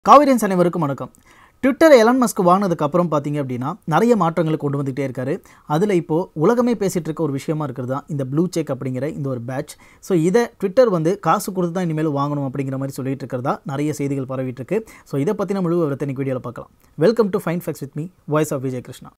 காவிரியன்ஸ் அனைவருக்கும் வணக்கம். Twitter Elon Musk வாங்கினதுக்கு அப்புறம் பார்த்தீங்க அப்படின்னா நிறைய மாற்றங்களை கொண்டு வந்துகிட்டே இருக்காரு. அதில் இப்போது உலகமே பேசிகிட்டு இருக்க ஒரு விஷயமா இருக்கிறது தான் இந்த ப்ளூ செக் அப்படிங்கிற இந்த ஒரு பேட்ச். ஸோ இதை ட்விட்டர் வந்து காசு கொடுத்து தான் இனிமேல் வாங்கணும் அப்படிங்கிற மாதிரி சொல்லிட்டு இருக்கிறதா நிறைய செய்திகள் பரவிட்டு இருக்கு. ஸோ இதை பற்றின முழு விவரத்தை இன்னைக்கு வீடியோவில் பார்க்கலாம். Welcome to find facts with me, voice of Vijay Krishna.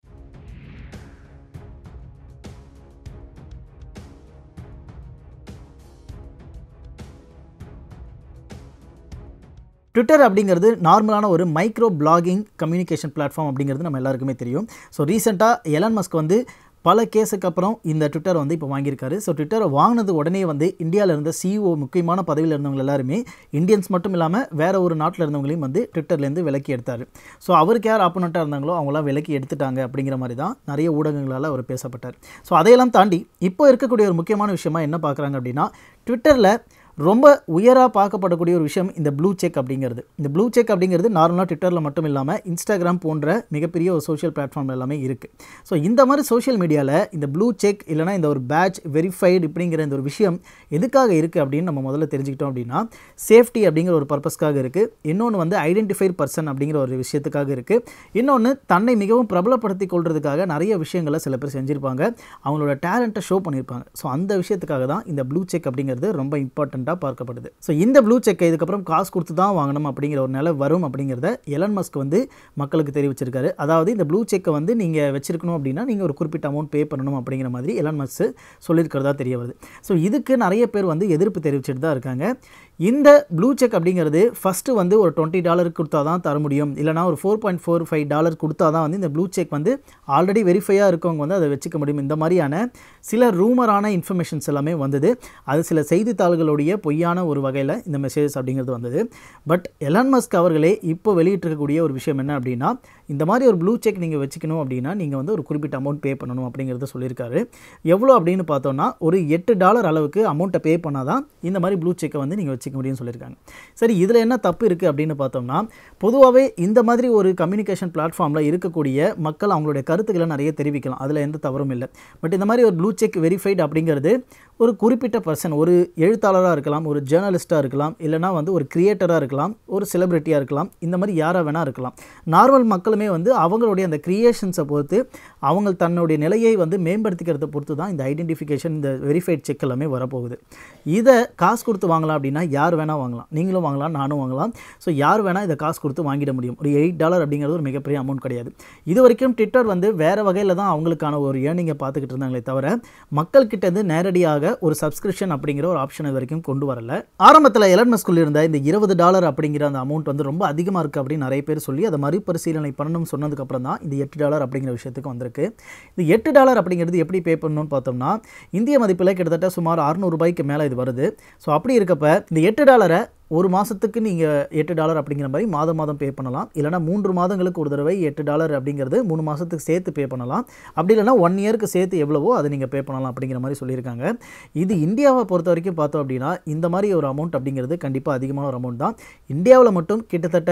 Twitter அப்படிங்கிறது நார்மலான ஒரு மைக்ரோ பிளாகிங் கம்யூனிகேஷன் பிளாட்ஃபார்ம் அப்படிங்கிறது நம்ம எல்லாருக்குமே தெரியும். ஸோ ரீசெண்டாக எலான் மஸ்க் வந்து பல கேஸுக்கு அப்புறம் இந்த ட்விட்டர் வந்து இப்போ வாங்கியிருக்காரு. ஸோ ட்விட்டரை வாங்கினது உடனே வந்து இந்தியாவில் இருந்த சிஇஓ முக்கியமான பதவியில் இருந்தவங்க எல்லாருமே இந்தியன்ஸ் மட்டும் இல்லாமல் வேறு ஒரு நாட்டில் இருந்தவங்களையும் வந்து ட்விட்டர்லேருந்து விலக்கி எடுத்தார். ஸோ அவருக்கு யார் ஆப்போனண்ட்டாக இருந்தாங்களோ அவங்களாம் விலக்கி எடுத்துட்டாங்க அப்படிங்கிற மாதிரி தான் நிறைய ஊடகங்களால் அவர் பேசப்பட்டார். ஸோ அதையெல்லாம் தாண்டி இப்போ இருக்கக்கூடிய ஒரு முக்கியமான விஷயமா என்ன பார்க்குறாங்க அப்படின்னா, ட்விட்டரில் ரொம்ப உயராக பார்க்கப்படக்கூடிய ஒரு விஷயம் இந்த ப்ளூ செக் அப்படிங்கிறது. இந்த ப்ளூ செக் அப்படிங்கிறது நார்மலாக ட்விட்டரில் மட்டும் இல்லாமல் இன்ஸ்டாகிராம் போன்ற மிகப்பெரிய ஒரு சோஷியல் பிளாட்ஃபார்ம் எல்லாமே இருக்குது. ஸோ இந்த மாதிரி சோஷியல் மீடியாவில் இந்த ப்ளூ செக் இல்லைனா இந்த ஒரு பேட்ச் வெரிஃபைடு இப்படிங்கிற இந்த ஒரு விஷயம் எதுக்காக இருக்குது அப்படின்னு நம்ம முதல்ல தெரிஞ்சுக்கிட்டோம் அப்படின்னா, சேஃப்டி அப்படிங்கிற ஒரு பர்பஸ்க்காக இருக்குது. இன்னொன்று வந்து ஐடென்டிஃபைட் பர்சன் அப்படிங்கிற ஒரு விஷயத்துக்காக இருக்குது. இன்னொன்று தன்னை மிகவும் பிரபலப்படுத்தி கொள்றதுக்காக நிறைய விஷயங்களை சில பேர் செஞ்சுருப்பாங்க, அவங்களோட டேலண்ட்டை ஷோ பண்ணியிருப்பாங்க. ஸோ அந்த விஷயத்துக்காக தான் இந்த ப்ளூ செக் அப்படிங்கிறது ரொம்ப இம்பார்ட்டன்ட் பார்க்கப்படுது. ஸோ இந்த ப்ளூ செக்கை இதுக்கப்புறம் காசு கொடுத்து தான் வாங்கணும் அப்படிங்கிற ஒரு நிலை வரும் அப்படிங்கிறத எலான் மஸ்க் வந்து மக்களுக்கு தெரிவிச்சிருக்காரு. அதாவது இந்த ப்ளூ செக்கை வந்து நீங்கள் வச்சிருக்கணும் அப்படின்னா நீங்கள் ஒரு குறிப்பிட்ட அமௌண்ட் பே பண்ணணும் அப்படிங்கிற மாதிரி எலான் மஸ்க் சொல்லியிருக்கிறதா தெரிய வருது. ஸோ இதுக்கு நிறைய பேர் வந்து எதிர்ப்பு தெரிவிச்சுட்டு தான் இருக்காங்க. இந்த ப்ளூ செக் அப்படிங்கிறது ஃபஸ்ட்டு வந்து ஒரு $20 கொடுத்தா தான் தர முடியும், இல்லைனா ஒரு $4.45 கொடுத்தா தான் வந்து இந்த ப்ளூ செக் வந்து ஆல்ரெடி வெரிஃபையாக இருக்கவங்க வந்து அதை வச்சுக்க முடியும். இந்த மாதிரியான சில ரூமரான இன்ஃபர்மேஷன்ஸ் எல்லாமே வந்தது. அது சில செய்தித்தாள்களுடைய பொய்யான ஒரு வகையில் இந்த மெசேஜஸ் அப்படிங்கிறது வந்தது. பட் எலான் மஸ்க் அவர்களே இப்போ வெளியிட்டிருக்கக்கூடிய ஒரு விஷயம் என்ன அப்படின்னா, இந்த மாதிரி ஒரு ப்ளூ செக் நீங்கள் வச்சுக்கணும் அப்படின்னா நீங்கள் வந்து ஒரு குறிப்பிட்ட அமௌண்ட் பே பண்ணணும் அப்படிங்கிறத சொல்லியிருக்காரு. எவ்வளோ அப்படின்னு பார்த்தோன்னா ஒரு $8 அளவுக்கு அமௌண்ட்டை பே பண்ணால் தான் இந்த மாதிரி ப்ளூ செக்கை வந்து நீங்கள் வச்சுக்க முடியும்னு சொல்லியிருக்காங்க. சரி, இதில் என்ன தப்பு இருக்குது அப்படின்னு பார்த்தோம்னா, பொதுவாகவே இந்த மாதிரி ஒரு கம்யூனிகேஷன் பிளாட்ஃபார்மில் இருக்கக்கூடிய மக்கள் அவங்களுடைய கருத்துக்களை நிறைய தெரிவிக்கலாம், அதில் எந்த தவறும் இல்லை. பட் இந்த மாதிரி ஒரு ப்ளூ செக் வெரிஃபைடு அப்படிங்கிறது ஒரு குறிப்பிட்ட பர்சன், ஒரு எழுத்தாளராக இருக்கலாம், ஒரு ஜேர்னலிஸ்ட்டாக இருக்கலாம், இல்லைனா வந்து ஒரு கிரியேட்டராக இருக்கலாம், ஒரு செலிபிரிட்டியாக இருக்கலாம், இந்த மாதிரி யாராக வேணால் இருக்கலாம். நார்மல் மக்களுமே வந்து அவங்களுடைய அந்த கிரியேஷன்ஸை பொறுத்து அவங்க தன்னுடைய நிலையை வந்து மேம்படுத்திக்கிறத பொறுத்து தான் இந்த ஐடென்டிஃபிகேஷன், இந்த வெரிஃபைட் செக் எல்லாமே வரப்போகுது. இதை காசு கொடுத்து வாங்கலாம் அப்படின்னா யார் வேணால் வாங்கலாம், நீங்களும் வாங்கலாம், நானும் வாங்கலாம். ஸோ யார் வேணால் இதை காசு கொடுத்து வாங்கிட முடியும். ஒரு $8 அப்படிங்கிறது ஒரு மிகப்பெரிய அமௌண்ட் கிடையாது. இது வரைக்கும் ட்விட்டர் வந்து வேறு வகையில் தான் அவங்களுக்கான ஒரு ஏர்னிங்கை பார்த்துக்கிட்டு இருந்தாங்களே தவிர மக்கள்கிட்டேருந்து நேரடியாக ஒரு சப்ஸ்கிரிப்ஷன் அப்படிங்கிற ஒரு ஆப்ஷன் இது வரைக்கும் கொண்டு வரல. ஆரம்பத்தில் எலான் மஸ்க் இருந்த இந்த $20 அப்படிங்கிற அந்த அமௌண்ட் வந்து ரொம்ப அதிகமாக இருக்குது அப்படின்னு நிறைய பேர் சொல்லி அதை மறுபரிசீலனை பண்ணணும்னு சொன்னதுக்கப்புறம் தான் இந்த $8 அப்படிங்கிற விஷயத்துக்கு வந்திருக்கு. இந்த $8 அப்படிங்கிறது எப்படி பே பண்ணணும்னு பார்த்தோம்னா, இந்திய மதிப்பில் கிட்டத்தட்ட சுமார் $600 மேலே இது வருது. ஸோ அப்படி இருக்கப்ப இந்த $8 ஒரு மாதத்துக்கு நீங்கள் $8 அப்படிங்கிற மாதிரி மாதம் மாதம் பே பண்ணலாம். இல்லைனா 3 மாதங்களுக்கு ஒரு தடவை $8 அப்படிங்கிறது 3 மாதத்துக்கு சேர்த்து பே பண்ணலாம். அப்படி இல்லைனா 1 இயருக்கு சேர்த்து எவ்வளவோ அதை நீங்கள் பே பண்ணலாம் அப்படிங்கிற மாதிரி சொல்லியிருக்காங்க. இது இந்தியாவை பொறுத்த வரைக்கும் பார்த்தோம் அப்படின்னா இந்த மாதிரி ஒரு அமௌண்ட் அப்படிங்கிறது கண்டிப்பாக அதிகமான ஒரு அமௌண்ட் தான். இந்தியாவில் மட்டும் கிட்டத்தட்ட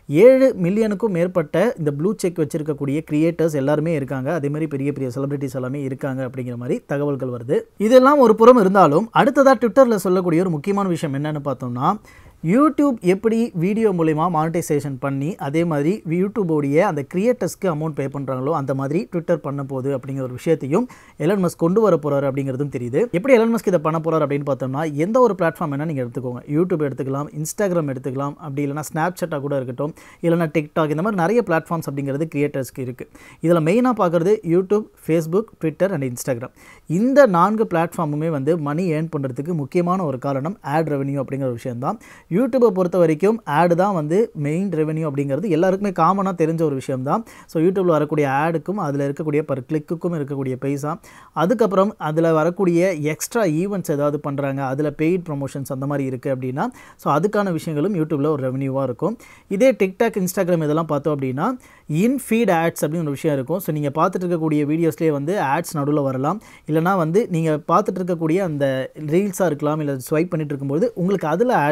7 மில்லியனுக்கும் மேற்பட்ட இந்த ப்ளூ செக் வச்சிருக்கக்கூடிய கிரியேட்டர்ஸ் எல்லாருமே இருக்காங்க. அதேமாதிரி பெரிய பெரிய செலிபிரிட்டிஸ் எல்லாமே இருக்காங்க அப்படிங்கிற மாதிரி தகவல்கள் வருது. இதெல்லாம் ஒரு புறம் இருந்தாலும் அடுத்ததாக ட்விட்டரில் சொல்லக்கூடிய ஒரு முக்கியமான விஷயம் என்னென்னு பார்த்தோம்னா, யூடியூப் எப்படி வீடியோ மூலிமா மானிட்டைசேஷன் பண்ணி அதே மாதிரி யூடியூபோடைய அந்த கிரியேட்டர்ஸ்க்கு அமௌண்ட் பே பண்ணுறாங்களோ அந்த மாதிரி ட்விட்டர் பண்ண போகுது அப்படிங்கிற ஒரு விஷயத்தையும் எலான் மஸ்க் கொண்டு வர போகிறார் அப்படிங்கிறதும் தெரியுது. எப்படி எலான் மஸ்க் இதை பண்ண போகிறார் அப்படின்னு பார்த்தோம்னா, எந்த ஒரு பிளாட்ஃபார்ம் வேணால் நீங்கள் எடுத்துக்கோங்க. யூடியூப் எடுத்துக்கலாம், இன்ஸ்டாகிராம் எடுத்துக்கலாம், அப்படி இல்லைனா ஸ்னாப்சாட்டாக கூட இருக்கட்டும், இல்லைனா டிக்டாக், இந்த மாதிரி நிறைய பிளாட்ஃபார்ம்ஸ் அப்படிங்கிறது கிரியேட்டர்ஸ்க்கு இருக்குது. இதில் மெயினாக பார்க்குறது YouTube, Facebook, Twitter and Instagram. இந்த 4 பிளாட்ஃபார்முமே வந்து மணி ஏர்ன் பண்ணுறதுக்கு முக்கியமான ஒரு காரணம் ஆட் ரெவன்யூ அப்படிங்கிற ஒரு விஷயம் தான். யூடியூப்பை பொறுத்த வரைக்கும் ஆடு தான் வந்து மெயின் ரெவென்யூ அப்படிங்கிறது எல்லாருக்குமே காமனாக தெரிஞ்ச ஒரு விஷயம் தான். ஸோ யூடியூப்பில் வரக்கூடிய ஆடுக்கும் அதில் இருக்கக்கூடிய பர் கிளிக்குக்கும் இருக்கக்கூடிய பைசா, அதுக்கப்புறம் அதில் வரக்கூடிய எக்ஸ்ட்ரா ஈவெண்ட்ஸ் ஏதாவது பண்ணுறாங்க, அதில் பெய்ட் ப்ரொமோஷன்ஸ் அந்த மாதிரி இருக்குது அப்படின்னா ஸோ அதுக்கான விஷயங்களும் யூடியூப்பில் ஒரு ரெவன்யூவாக இருக்கும். இதே டிக்டாக், இன்ஸ்டாகிராம் இதெல்லாம் பார்த்தோம் அப்படின்னா இன்ஃபீட் ஆட்ஸ் அப்படின்னு ஒரு விஷயம் இருக்கும். ஸோ நீங்கள் பார்த்துட்டு இருக்கக்கூடிய வீடியோஸ்லேயே வந்து ஆட்ஸ் நடுவில் வரலாம், இல்லைனா வந்து நீங்கள் பார்த்துட்டு இருக்கக்கூடிய அந்த ரீல்ஸாக இருக்கலாம், இல்லை ஸ்வைப் பண்ணிட்டு இருக்கும்போது உங்களுக்கு அதில் ஆட்ஸ் வரும்.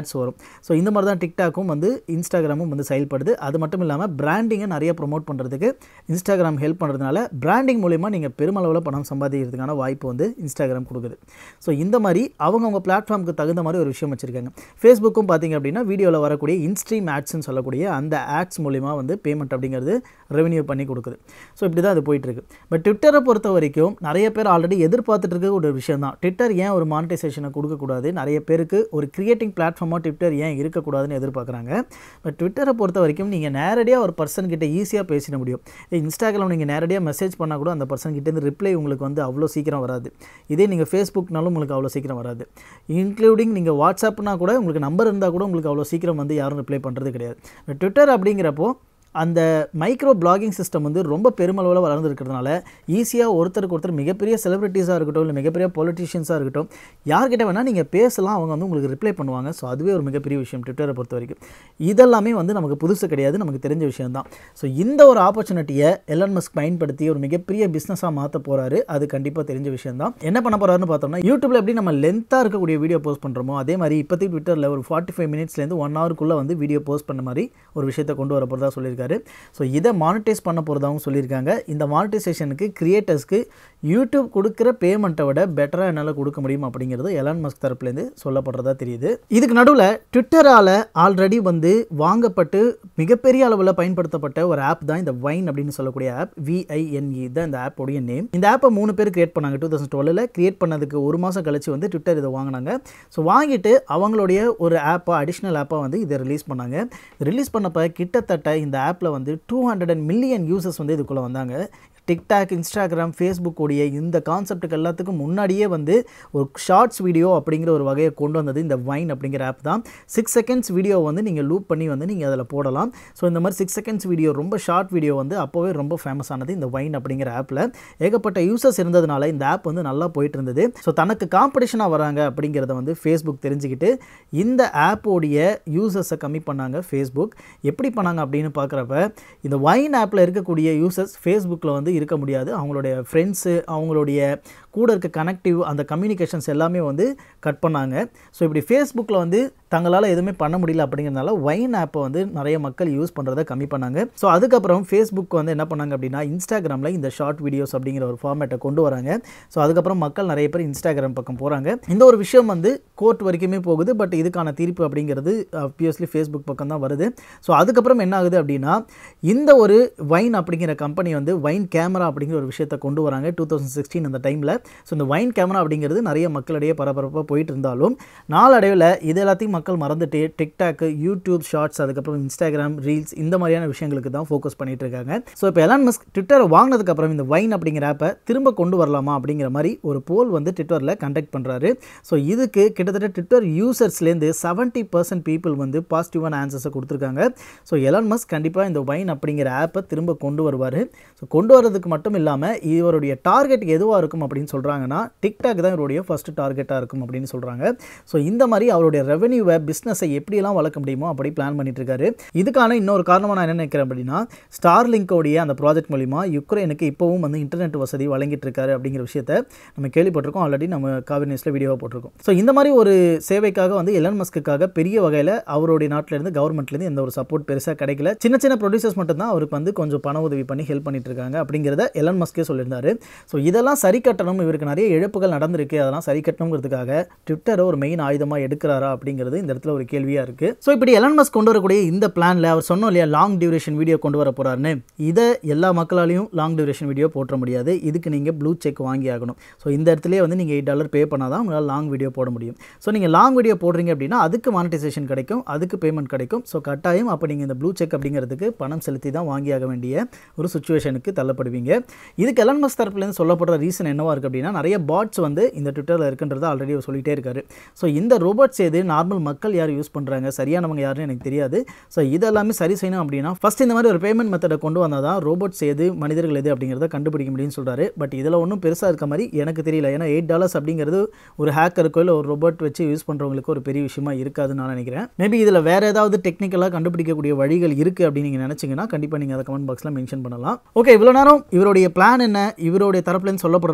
ஸோ இந்த மாதிரி தான் டிக்டாக்கும் வந்து இன்ஸ்டாகிராமும் வந்து செயல்படுது. அது மட்டும் இல்லாமல் பிராண்டிங்கை நிறைய ப்ரொமோட் பண்ணுறதுக்கு இன்ஸ்டாகிராம் ஹெல்ப் பண்ணுறதுனால பிராண்டிங் மூலிமா நீங்கள் பெருமளவில் பணம் சம்பாதிக்கிறதுக்கான வாய்ப்பு வந்து இன்ஸ்டாகிராம் கொடுக்குது. ஸோ இந்த மாதிரி அவங்க பிளாட்ஃபார்முக்கு தகுந்த மாதிரி ஒரு விஷயம் வச்சுருக்காங்க. ஃபேஸ்புக்கும் பார்த்தீங்க அப்படின்னா வீடியோவில் வரக்கூடிய இன்ஸ்ட்ரீம் ஆட்ஸ்ன்னு சொல்லக்கூடிய அந்த ஆட்ஸ் மூலிமா வந்து பேமெண்ட் அப்படிங்கிறது ரெவென்யூ பண்ணி கொடுக்குது. ஸோ இப்படி தான் அது போயிட்டுருக்கு. பட் ட்விட்டரை பொறுத்த வரைக்கும் நிறைய பேர் ஆல்ரெடி எதிர்பார்த்துட்டு இருக்க ஒரு விஷயம் தான். ட்விட்டர் ஏன் ஒரு மானிட்டைசேஷனை கொடுக்கக்கூடாது, நிறைய பேருக்கு ஒரு கிரியேட்டிங் பிளாட்ஃபார்மாக ட்விட்டர் ஏன் இருக்கக்கூடாதுன்னு எதிர்பார்க்குறாங்க. பட் ட்விட்டரை பொறுத்த வரைக்கும் நீங்கள் நேரடியாக ஒரு பர்சன் கிட்ட ஈஸியாக பேசிட முடியும். இன்ஸ்டாகிராம் நீங்கள் நேரடியாக மெசேஜ் பண்ணால் கூட அந்த பர்சன் கிட்டேருந்து ரிப்ளை உங்களுக்கு வந்து அவ்வளோ சீக்கிரம் வராது. இதே நீங்கள் ஃபேஸ்புக்னாலும் உங்களுக்கு அவ்வளோ சீக்கிரம் வராது. இன்க்ளூடிங் நீங்கள் வாட்ஸ்அப்னா கூட உங்களுக்கு நம்பர் இருந்தால் கூட உங்களுக்கு அவ்வளோ சீக்கிரம் வந்து யாரும் ரிப்ளை பண்ணுறது கிடையாது. ட்விட்டர் அப்படிங்கிறப்போ அந்த மைக்ரோ பிளாகிங் சிஸ்டம் வந்து ரொம்ப பெருமளவில் வளர்ந்துருக்கிறதுனால ஈஸியாக ஒருத்தருக்கு ஒருத்தர் மிகப்பெரிய செலிபிரிட்டிஸாக இருக்கட்டும், இல்லை மிகப்பெரிய பொலிட்டிஷியன்ஸாக இருக்கட்டும், யார்கிட்ட வேணால் நீங்கள் பேசலாம், அவங்க வந்து உங்களுக்கு ரிப்ளை பண்ணுவாங்க. ஸோ அதுவே ஒரு மிகப்பெரிய விஷயம் ட்விட்டரை பொறுத்த வரைக்கும். இதெல்லாமே வந்து நமக்கு புதுசு கிடையாது, நமக்கு தெரிஞ்ச விஷயம் தான். ஸோ இந்த ஒரு ஆப்பர்ச்சுனிட்டியை எலன் மஸ்க் பயன்படுத்தி ஒரு மிகப்பெரிய பிஸ்னஸாக மாற்ற போகிறாரு. அது கண்டிப்பாக தெரிஞ்ச விஷயம் தான். என்ன பண்ண போகிறாருன்னு பார்த்தோம்னா, யூடியூப்பில் எப்படி நம்ம லென்த்தாக இருக்கக்கூடிய வீடியோ போஸ்ட் பண்ணுறோமோ அதே மாதிரி இப்போதைக்கு ட்விட்டரில் ஒரு 45 மினிட்ஸ்லேருந்து 1 ஹவருக்குள்ளே வந்து வீடியோ போஸ்ட் பண்ண மாதிரி ஒரு விஷயத்தை கொண்டு வர போகிறதா சொல்லியிருக்காரு. ஸோ இதை மானிட்டைஸ் பண்ண போகிறதாகவும் சொல்லியிருக்காங்க. இந்த மானிட்டைசேஷனுக்கு கிரியேட்டர்ஸ்க்கு யூடியூப் கொடுக்குற பேமெண்ட்டை விட பெட்டராக என்னால் கொடுக்க முடியும் அப்படிங்கிறது எலான் மஸ்க் தரப்புலேருந்து சொல்லப்படுறதா தெரியுது. இதுக்கு நடுவில் ட்விட்டரால் ஆல்ரெடி வந்து வாங்கப்பட்டு மிகப்பெரிய அளவில் பயன்படுத்தப்பட்ட ஒரு ஆப் தான் இந்த வைன் அப்படின்னு சொல்லக்கூடிய ஆப். VINE தான் இந்த ஆப்போடைய நேம். இந்த ஆப்பை 3 பேர் கிரியேட் பண்ணாங்க. 2012 கிரியேட் பண்ணதுக்கு 1 மாதம் கழிச்சு வந்து ட்விட்டர் இதை வாங்கினாங்க. ஸோ வாங்கிட்டு அவங்களுடைய ஒரு ஆப்பை அடிஷ்னல் ஆப்பாக வந்து இதை ரிலீஸ் பண்ணாங்க. ரிலீஸ் பண்ணப்போ கிட்டத்தட்ட இந்த ஆப்பில் வந்து 200 மில்லியன் யூசர்ஸ் வந்து இதுக்குள்ளே வந்தாங்க. டிக்டாக், இன்ஸ்டாகிராம், ஃபேஸ்புக் உடைய இந்த கான்செப்ட்டுக்கு எல்லாத்துக்கும் முன்னாடியே வந்து ஒரு ஷார்ட்ஸ் வீடியோ அப்படிங்கிற ஒரு வகையை கொண்டு வந்தது இந்த வைன் அப்படிங்கிற ஆப் தான். 6 செகண்ட்ஸ் வீடியோ வந்து நீங்கள் லூப் பண்ணி வந்து நீங்கள் அதில் போடலாம். ஸோ இந்த மாதிரி 6 செகண்ட்ஸ் வீடியோ, ரொம்ப ஷார்ட் வீடியோ வந்து அப்போவே ரொம்ப ஃபேமஸ் ஆனது இந்த வைன் அப்படிங்கிற ஆப்பில். ஏகப்பட்ட யூசர்ஸ் இருந்ததுனால இந்த ஆப் வந்து நல்லா போயிட்டு இருந்தது. ஸோ தனக்கு காம்படிஷனாக வராங்க அப்படிங்கிறத வந்து ஃபேஸ்புக் தெரிஞ்சுக்கிட்டு இந்த ஆப்போடைய யூசர்ஸை கம்மி பண்ணாங்க. ஃபேஸ்புக் எப்படி பண்ணாங்க அப்படின்னு பார்க்குறப்ப இந்த வைன் ஆப்பில் இருக்கக்கூடிய யூசர்ஸ் ஃபேஸ்புக்கில் வந்து இருக்க முடியாது. அவங்களுடைய ஃப்ரெண்ட்ஸு, அவங்களுடைய கூட இருக்க கனெக்டிவ் அந்த கம்யூனிகேஷன்ஸ் எல்லாமே வந்து கட் பண்ணாங்க. ஸோ இப்படி ஃபேஸ்புக்கில் வந்து தங்களால் எதுவுமே பண்ண முடியல அப்படிங்கிறதுனால வைன் ஆப்பை வந்து நிறைய மக்கள் யூஸ் பண்ணுறதை கம்மி பண்ணாங்க. ஸோ அதுக்கப்புறம் ஃபேஸ்புக் வந்து என்ன பண்ணாங்க அப்படின்னா இன்ஸ்டாகிராமில் இந்த ஷார்ட் வீடியோஸ் அப்படிங்கிற ஒரு ஃபார்மேட்டை கொண்டு வராங்க. ஸோ அதுக்கப்புறம் மக்கள் நிறைய பேர் இன்ஸ்டாகிராம் பக்கம் போகிறாங்க. இந்த ஒரு விஷயம் வந்து கோர்ட் வரைக்குமே போகுது. பட் இதுக்கான தீர்ப்பு அப்படிங்கிறது ஆப்வியஸ்லி ஃபேஸ்புக் பக்கம் தான் வருது. ஸோ அதுக்கப்புறம் என்ன ஆகுது அப்படின்னா இந்த ஒரு வைன் அப்படிங்கிற கம்பெனி வந்து வைன் கேமரா அப்படிங்கிற ஒரு விஷயத்தை கொண்டு வராங்க 2016 அந்த டைமில். ஸோ இந்த வைன் கேமரா அப்படிங்கிறது நிறைய மக்களிடையே பரபரப்பாக போயிட்டு இருந்தாலும் நாளடைவில் இது எல்லாத்தையும் மக்கள் மறந்துட்டு டிக்டாக், யூடியூப் ஷார்ட்ஸ், அதுக்கப்புறம் இன்ஸ்டாகிராம் ரீல்ஸ் இந்த மாதிரியான விஷயங்களுக்கு தான் ஃபோக்கஸ் பண்ணிட்டு இருக்காங்க. ஸோ இப்போ எலான் மஸ்க் ட்விட்டரை வாங்கினதுக்கப்புறம் இந்த வைன் அப்படிங்கிற ஆப்பை திரும்ப கொண்டு வரலாமா அப்படிங்கிற மாதிரி ஒரு போல் வந்து ட்விட்டரில் கண்டக்ட் பண்ணுறாரு. ஸோ இதுக்கு கிட்டத்தட்ட ட்விட்டர் யூசர்ஸ்லேருந்து 70% பீப்புள் வந்து பாசிட்டிவான ஆன்சர்ஸை கொடுத்துருக்காங்க. ஸோ எலான் மஸ்க் கண்டிப்பாக இந்த வைன் அப்படிங்கிற ஆப்பை திரும்ப கொண்டு வருவார். ஸோ கொண்டு வரதுக்கு மட்டும் இல்லாமல் இவருடைய டார்கெட் எதுவாக இருக்கும் அப்படின்னு சொல்கிறாங்கன்னா டிக்டாக் தான் இவருடைய ஃபர்ஸ்ட் டார்கெட்டாக இருக்கும் அப்படின்னு சொல்கிறாங்க. ஸோ இந்த மாதிரி அவருடைய ரெவென்யூவை, பிஸ்னஸை எப்படியெல்லாம் வளர்க்க முடியுமோ அப்படி பிளான் பண்ணிட்டு இருக்காரு. இதுக்கான இன்னொரு காரணமாக நான் என்ன நினைக்கிறேன் அப்படின்னா ஸ்டார்லிங்கோடைய அந்த ப்ராஜெக்ட் மூலிமா யுக்ரைனுக்கு இப்போவும் வந்து இன்டர்நெட் வசதி வழங்கிட்டு இருக்காரு அப்படிங்கிற விஷயத்தை நம்ம கேள்விப்பட்டிருக்கோம். ஆல்ரெடி நம்ம காவிரி நியூஸில் வீடியோவாக போட்டிருக்கோம். ஸோ இந்த மாதிரி ஒரு சேவைக்காக வந்து எலான் மஸ்க்குக்காக பெரிய வகையில் அவருடைய நாட்டிலேருந்து கவர்மெண்ட்லேருந்து எந்த ஒரு சப்போர்ட் பெருசாக கிடைக்கல. சின்ன சின்ன ப்ரொடியூசர்ஸ் மட்டும் தான் அவருக்கு வந்து கொஞ்சம் பண உதவி பண்ணி ஹெல்ப் பண்ணிட்டு இருக்காங்க அப்படிங்கிறத எலான் மஸ்கே சொல்லியிருந்தாரு. ஸோ இதெல்லாம் சரி கட்டணும், இவருக்கு நிறைய இழப்புகள் நடந்திருக்கு, அதெல்லாம் சரி கட்டணுங்கிறதுக்காக ட்விட்டரை ஒரு மெயின் ஆயுதமாக எடுக்கிறாரா அப்படிங்கிறது இந்த இடத்துல ஒரு கேள்வியாக இருக்குது. ஸோ இப்படி எலான் மஸ்க் கொண்டு வரக்கூடிய இந்த பிளானில் அவர் சொன்னோம் இல்லையா லாங் டியூரேஷன் வீடியோ கொண்டு வர போகிறாருன்னு, இதை எல்லா மக்களாலையும் லாங் டியூரேஷன் வீடியோ போட முடியாது. இதுக்கு நீங்கள் ப்ளூ செக் வாங்கி ஆகணும். ஸோ இந்த இடத்துல வந்து நீங்கள் $8 பே பண்ணால் தான் உங்களால் லாங் வீடியோ போட முடியும். ஸோ நீங்கள் லாங் வீடியோ போடுறீங்க அப்படின்னா அதுக்கு மானிட்டைசேஷன் கிடைக்கும், அதுக்கு பேமெண்ட் கிடைக்கும். ஸோ கட்டாயம் அப்போ நீங்கள் இந்த ப்ளூ செக் அப்படிங்கிறதுக்கு பணம் செலுத்தி தான் வாங்கி ஆக வேண்டிய ஒரு சுச்சுவேஷனுக்கு தள்ளப்படுவீங்க. இதுக்கு எலான் மஸ்க் தரப்புலேருந்து சொல்லப்படுற ரீசன் என்னவா இருக்குது அப்படின்னா நிறைய பாட்ஸ் வந்து இந்த ட்விட்டரில் இருக்குன்றதை ஆல்ரெடி சொல்லிகிட்டே இருக்காரு. ஸோ இந்த ரோபோட்ஸ் எது, நார்மல் மக்கள் யார் யூஸ் பண்ணுறாங்க, சரியானவங்க யாருன்னு எனக்கு தெரியாது. ஸோ இதெல்லாமே சரி செய்யணும் அப்படின்னா ஃபஸ்ட் இந்த மாதிரி ஒரு பேமெண்ட் மெத்தடை கொண்டு வந்தால் தான் ரோபோட்ஸ் எது, மனிதர்கள் எது அப்படிங்கிறத கண்டுபிடிக்க முடியும்னு சொல்கிறாரு. பட் இதில் ஒன்றும் பெருசாக இருக்க மாதிரி எனக்கு தெரியல. ஏன்னா $8 அப்படிங்கிறது ஒரு ஹேக்கருக்கோ இல்லை ஒரு ரோபோட் வச்சு யூஸ் பண்ணுறவங்களுக்கு ஒரு பெரிய விஷயமா இருக்காதுன்னு நான் நினைக்கிறேன். மேபி இதில் வேறு ஏதாவது டெக்னிக்கலாக கண்டுபிடிக்கக்கூடிய வழிகள் இருக்குது அப்படின்னு நீங்கள் நினச்சிங்கன்னா கண்டிப்பாக நீங்கள் அதை கமெண்ட் பாக்ஸில் மென்ஷன் பண்ணலாம். ஓகே, இவ்வளோ நேரம் இவருடைய பிளான் என்ன, இவருடைய தரப்புலேருந்து சொல்லப்படுறது என்னன்னு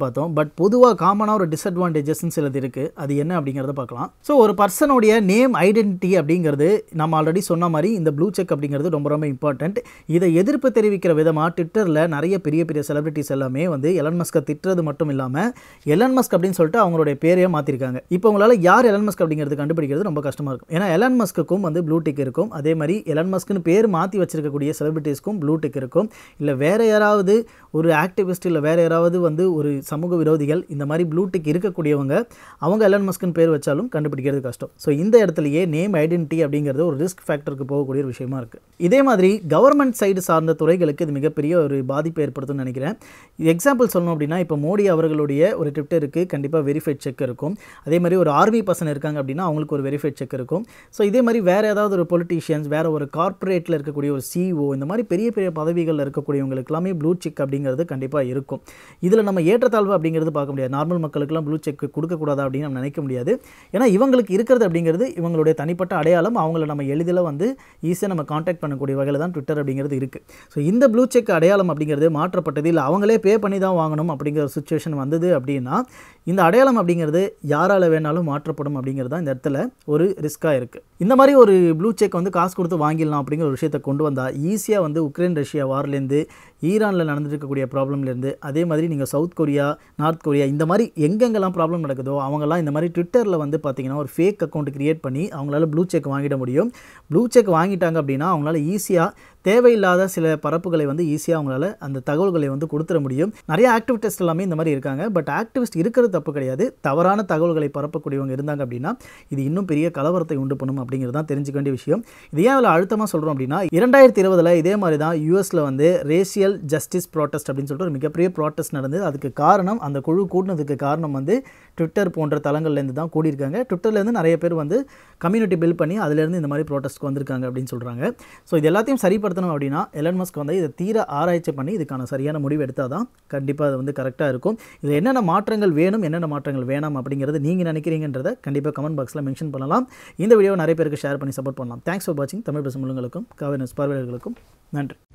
பார்த்தோம். பட் பொதுவாக காமனாக ஒரு டிஸ்அட்வான்டேஜஸ்ன்னு சிலது இருக்குது. அது என்ன அப்படிங்கிறத பார்க்கலாம். ஸோ ஒரு பர்சனுடைய நேம் ஐடென்டிட்டி அப்படிங்கிறது நம்ம ஆல்ரெடி சொன்ன மாதிரி இந்த ப்ளூ செக் அப்படிங்கிறது ரொம்ப ரொம்ப இம்பார்ட்டன்ட். இதை எதிர்ப்பு தெரிவிக்கிற விதமாக ட்விட்டரில் நிறைய பெரிய பெரிய செலிபிரிட்டிஸ் எல்லாமே வந்து எலன் மஸ்கை திட்டுறது மட்டும் இல்லாமல் எலன் மஸ்க் அப்படின்னு சொல்லிட்டு அவங்களுடைய பேரையே மாற்றிருக்காங்க. இப்போ உங்களால் யார் எலன் மஸ்க் அப்படிங்கிறது கண்டுபிடிக்கிறது ரொம்ப கஷ்டமாக இருக்கும். ஏன்னா எலன் மஸ்க்குக்கும் வந்து ப்ளூ டிக் இருக்கும். அதே மாதிரி எலன் மஸ்க்னு பேர் மாற்றி வச்சிருக்கக்கூடிய செலிபிரிட்டிஸ்க்கும் ப்ளூ டிக் இருக்கும். இல்லை வேறு யாராவது ஒரு ஆக்டிவிஸ்ட் இல்லை வேறு யாராவது வந்து ஒரு சமூக விரோதிகள் இந்த மாதிரி ப்ளூ டிக் இருக்கக்கூடியவங்க அவங்க எலன் மஸ்க்னு பேர் வச்சாலும் கண்டுபிடிக்கிறது கஷ்டம். ஸோ இந்த இடத்துலையே நேம் ஐடென்டிட்டி அப்படிங்கிறது ஒரு ரிஸ்க் ஃபேக்டருக்கு போகக்கூடிய ஒரு விஷயமா இருக்குது. இதே மாதிரி கவர்மெண்ட் சைடு சார்ந்த துறைகளுக்கு இது மிகப்பெரிய ஒரு பாதிப்பை ஏற்படுத்தும்னு நினைக்கிறேன். எக்ஸாம்பிள் சொல்லணும் அப்படின்னா இப்போ மோடி அவர்களுடைய ஒரு ட்விட்டருக்கு கண்டிப்பாக வெரிஃபைட் செக் இருக்கும். அதே மாதிரி ஒரு ஆர்மி பர்சன் இருக்காங்க அப்படின்னா அவங்களுக்கு ஒரு வெரிஃபைட் செக் இருக்கும். ஸோ இதே மாதிரி வேறு ஏதாவது ஒரு பொலிட்டீஷியன்ஸ் வேறு ஒரு கார்ப்பரேட்டில் இருக்கக்கூடிய ஒரு சிஇஓ இந்த மாதிரி பெரிய பெரிய பதவிகளில் இருக்கக்கூடியவங்களுக்கு எல்லாமே ப்ளூ செக் அப்படிங்கிறது கண்டிப்பாக இருக்கும். இதில் நம்ம ஏற்றத்தாழ்வு அப்படிங்கிறது பார்க்க முடியாது. நார்மல் மக்களுக்கெல்லாம் ப்ளூ செக் கொடுக்கக்கூடாதா அப்படின்னு நம்ம நினைக்க முடியாது. ஏன்னா இவங்களுக்கு இருக்கிறது அப்படிங்கிறது இவங்களுடைய தனிப்பட்ட அடையாளம். அவங்கள நம்ம எளிதில் வந்து ஈஸியாக நம்ம காண்டாக்ட் பண்ணக்கூடிய வகையில் தான் ட்விட்டர் அப்படிங்கிறது இருக்குது. ஸோ இந்த ப்ளூ செக் அடையாளம் அப்படிங்கிறது மாற்றப்பட்டது இல்லை அவங்களே பே பண்ணி தான் வாங்கணும் அப்படிங்கிற ஒரு சுச்சுவேஷன் வந்தது அப்படின்னா இந்த அடையாளம் அப்படிங்கிறது யாரால் வேணாலும் மாற்றப்படும் அப்படிங்கிறது தான் இந்த இடத்துல ஒரு ரிஸ்க்காக இருக்குது. இந்த மாதிரி ஒரு ப்ளூ செக் வந்து காசு கொடுத்து வாங்கிடலாம் அப்படிங்கிற ஒரு விஷயத்தை கொண்டு வந்தால் ஈஸியாக வந்து உக்ரைன் ரஷ்யா வார்லேருந்து ஈரானில் நடந்துட்டு இருக்கக்கூடிய ப்ராப்ளம்லேருந்து அதே மாதிரி நீங்கள் சவுத் கொரியா நார்த் கொரியா இந்த மாதிரி எங்கெங்கெல்லாம் ப்ராப்ளம் நடக்குதோ அவங்கெல்லாம் இந்த மாதிரி ட்விட்டரில் வந்து பார்த்திங்கன்னா ஒரு ஃபேக் அக்கௌண்ட் கிரியேட் பண்ணி அவங்களால ப்ளூ செக் வாங்கிட முடியும். ப்ளூ செக் வாங்கிட்டாங்க அப்படின்னா அவங்களால ஈஸியாக தேவையில்லாத சில பரப்புகளை வந்து ஈஸியாக அவங்களால அந்த தகவல்களை வந்து கொடுத்துட முடியும். நிறைய ஆக்டிவிஸ்ட் எல்லாமே இந்த மாதிரி இருக்காங்க. பட் ஆக்டிவிஸ்ட் இருக்கிறது தப்பு கிடையாது. தவறான தகவல்களை பரப்பக்கூடியவங்க இருந்தாங்க அப்படின்னா இது இன்னும் பெரிய கலவரத்தை உண்டு பண்ணும் அப்படிங்கிறது தான் தெரிஞ்சுக்க வேண்டிய விஷயம். இது ஏன் அதில் அழுத்தமாக சொல்கிறோம் அப்படின்னா 2020 இதே மாதிரி தான் யூஎஸில் வந்து ரேசியல் ஜஸ்டிஸ் ப்ராட்டஸ்ட் அப்படின்னு சொல்லிட்டு ஒரு மிகப்பெரிய ப்ராட்டஸ்ட் நடந்தது. அதுக்கு காரணம் அந்த குழு கூட்டினதுக்கு காரணம் வந்து ட்விட்டர் போன்ற தளங்கள்லேருந்து தான் கூடியிருக்காங்க. ட்விட்டர்லேருந்து நிறைய பேர் வந்து கம்யூனிட்டி பில்ட் பண்ணி அதிலேருந்து இந்த மாதிரி ப்ராட்டஸ்ட்க்கு வந்திருக்காங்க அப்படின்னு சொல்கிறாங்க. ஸோ இது எல்லாத்தையும் சரிப்படுத்தணும் அப்படின்னா எலன் மஸ்க் வந்து இதை தீர ஆராய்ச்சி பண்ணி இதுக்கான சரியான முடிவு எடுத்தால் தான் கண்டிப்பாக அது வந்து கரெக்டாக இருக்கும். இதில் என்னென்ன மாற்றங்கள் வேணும் என்னென்ன மாற்றங்கள் வேணாம் அப்படிங்கிறது நீங்கள் நினைக்கிறீங்கன்றதை கண்டிப்பாக கமெண்ட் பாக்ஸில் மென்ஷன் பண்ணலாம். இந்த வீடியோவை நிறைய பேருக்கு ஷேர் பண்ணி சப்போர்ட் பண்ணலாம். தேங்க்ஸ் ஃபார் வாட்சிங். தமிழ் பேசும் உள்ளவங்களுக்கும் காவேரி நியூஸ் பார்வையாளர்களுக்கும் நன்றி.